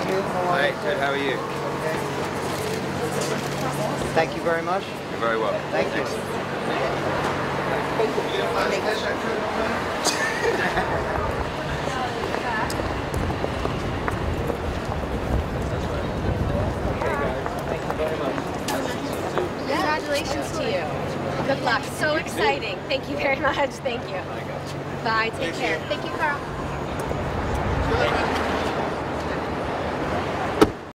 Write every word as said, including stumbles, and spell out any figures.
you. Hi, good. How are you? Thank you very much. You're very welcome. Thank you. Congratulations to you. Good luck. So exciting. Thank you very much. Thank you. Bye. Take care. Thank you, Carl.